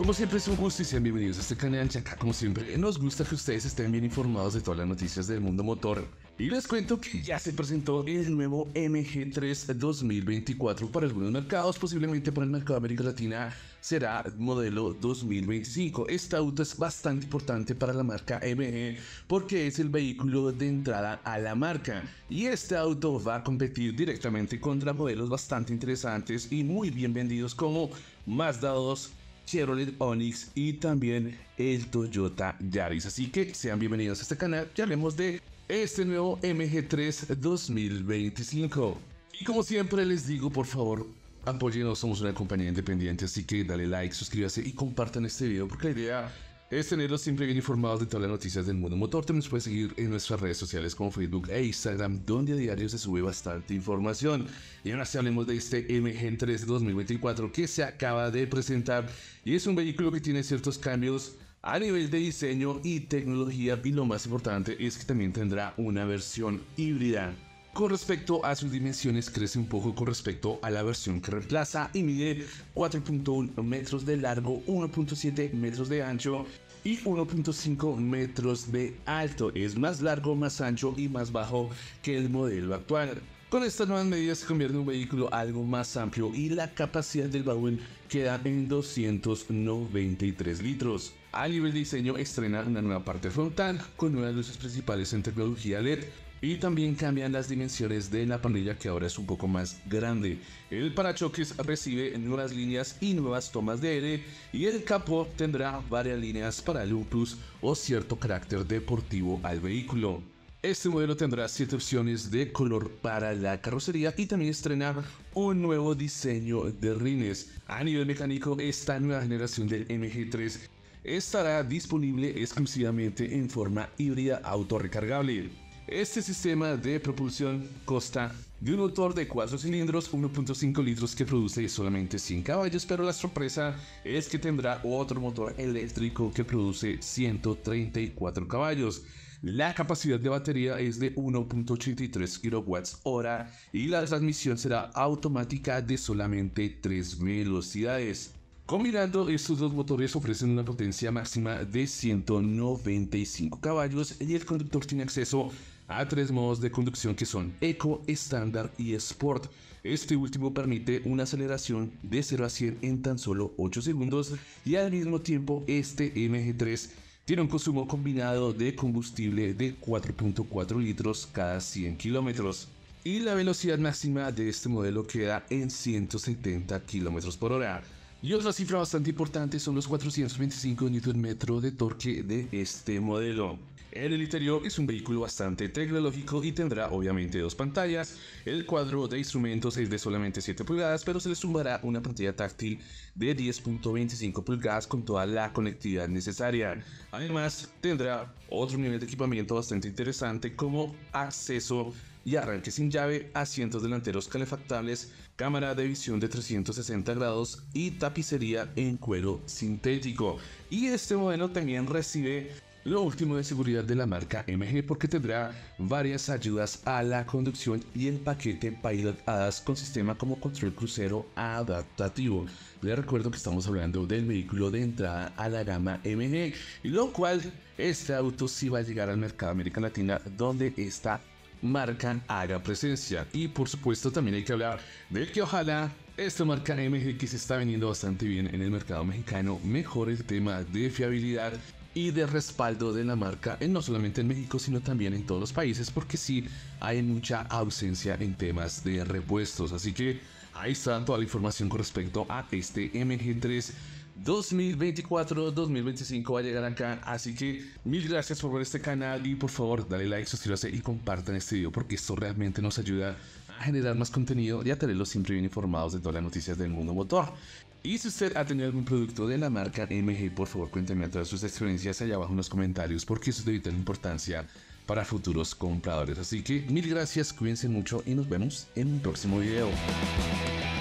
Como siempre es un gusto y sean bienvenidos a este canal, ya acá como siempre nos gusta que ustedes estén bien informados de todas las noticias del mundo motor. Y les cuento que ya se presentó el nuevo MG3 2024 para algunos mercados, posiblemente para el mercado de América Latina será modelo 2025. Este auto es bastante importante para la marca MG porque es el vehículo de entrada a la marca. Y este auto va a competir directamente contra modelos bastante interesantes y muy bien vendidos como Mazda 2, Chevrolet Onix y también el Toyota Yaris. Así que sean bienvenidos a este canal y hablemos de este nuevo MG3 2025. Y como siempre les digo, por favor, apóyennos, somos una compañía independiente, así que dale like, suscríbase y compartan este video porque la idea es tenerlos siempre bien informados de todas las noticias del mundo motor. También nos puedes seguir en nuestras redes sociales como Facebook e Instagram, donde a diario se sube bastante información. Y ahora sí hablemos de este MG3 2024 que se acaba de presentar y es un vehículo que tiene ciertos cambios a nivel de diseño y tecnología, y lo más importante es que también tendrá una versión híbrida. Con respecto a sus dimensiones, crece un poco con respecto a la versión que reemplaza y mide 4.1 metros de largo, 1.7 metros de ancho y 1.5 metros de alto. Es más largo, más ancho y más bajo que el modelo actual. Con estas nuevas medidas se convierte en un vehículo algo más amplio y la capacidad del baúl queda en 293 litros. A nivel de diseño estrena una nueva parte frontal con nuevas luces principales en tecnología LED y también cambian las dimensiones de la parrilla que ahora es un poco más grande. El parachoques recibe nuevas líneas y nuevas tomas de aire y el capó tendrá varias líneas para el plus o cierto carácter deportivo al vehículo. Este modelo tendrá 7 opciones de color para la carrocería y también estrena un nuevo diseño de rines. A nivel mecánico, esta nueva generación del MG3 estará disponible exclusivamente en forma híbrida autorrecargable. Este sistema de propulsión consta de un motor de 4 cilindros, 1.5 litros que produce solamente 100 caballos, pero la sorpresa es que tendrá otro motor eléctrico que produce 134 caballos. La capacidad de batería es de 1.83 kWh y la transmisión será automática de solamente 3 velocidades. Combinando estos dos motores ofrecen una potencia máxima de 195 caballos y el conductor tiene acceso a 3 modos de conducción que son Eco, Estándar y Sport. Este último permite una aceleración de 0 a 100 en tan solo 8 segundos y al mismo tiempo este MG3 tiene un consumo combinado de combustible de 4.4 litros cada 100 kilómetros. Y la velocidad máxima de este modelo queda en 170 kilómetros por hora. Y otra cifra bastante importante son los 425 Nm de torque de este modelo. En el interior es un vehículo bastante tecnológico y tendrá obviamente 2 pantallas. El cuadro de instrumentos es de solamente 7 pulgadas, pero se le sumará una pantalla táctil de 10.25 pulgadas con toda la conectividad necesaria. Además tendrá otro nivel de equipamiento bastante interesante como acceso y arranque sin llave, asientos delanteros calefactables, cámara de visión de 360 grados y tapicería en cuero sintético. Y este modelo también recibe lo último de seguridad de la marca MG porque tendrá varias ayudas a la conducción y el paquete Pilot ADAS con sistema como control crucero adaptativo. Les recuerdo que estamos hablando del vehículo de entrada a la gama MG, y lo cual este auto sí va a llegar al mercado de América Latina donde esta marca haga presencia. Y por supuesto también hay que hablar de que ojalá esta marca MG, que se está vendiendo bastante bien en el mercado mexicano, mejore el tema de fiabilidad y de respaldo de la marca, no solamente en México sino también en todos los países, porque sí hay mucha ausencia en temas de repuestos. Así que ahí está toda la información con respecto a este MG3 2024-2025 va a llegar acá, así que mil gracias por ver este canal y por favor dale like, suscríbase y compartan este video porque esto realmente nos ayuda a generar más contenido y a tenerlos siempre bien informados de todas las noticias del mundo motor. Y si usted ha tenido algún producto de la marca MG, por favor cuénteme todas sus experiencias allá abajo en los comentarios porque eso es de vital importancia para futuros compradores. Así que mil gracias, cuídense mucho y nos vemos en un próximo video.